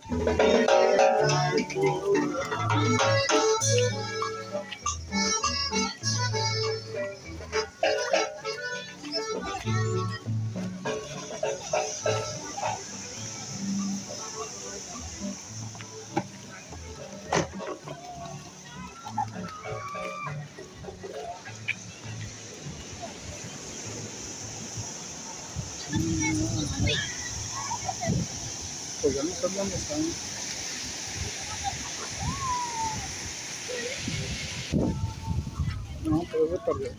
Pues ya no sé dónde están. No, pero se perdió.